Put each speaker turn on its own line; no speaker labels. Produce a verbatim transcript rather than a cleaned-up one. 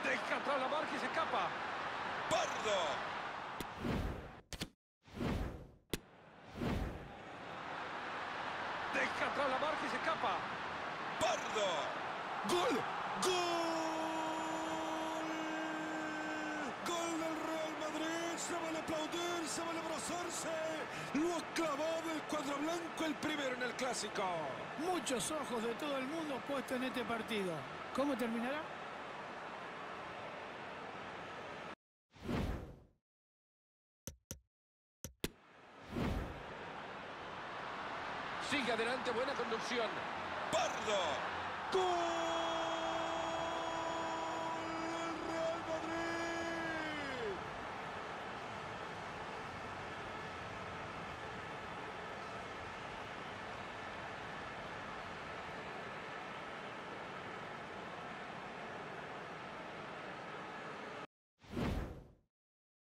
Deja atrás la marca y se escapa.
Pardo.
Deja atrás la marca y se escapa.
Pardo.
¡Gol! ¡Gol! ¡Gol del Real Madrid! ¡Se vale aplaudir! ¡Se vale abrazarse! Lo ha clavado el cuadro blanco, el primero en el Clásico.
Muchos ojos de todo el mundo puestos en este partido. ¿Cómo terminará?
Sigue adelante, buena conducción.
Pardo.
¡Gol!